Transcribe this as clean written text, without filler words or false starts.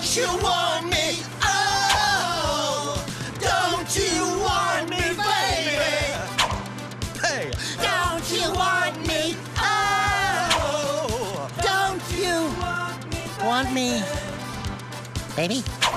Don't you want me? Oh, don't you want me, baby? Hey! Don't you want me? Oh, don't you want me, baby?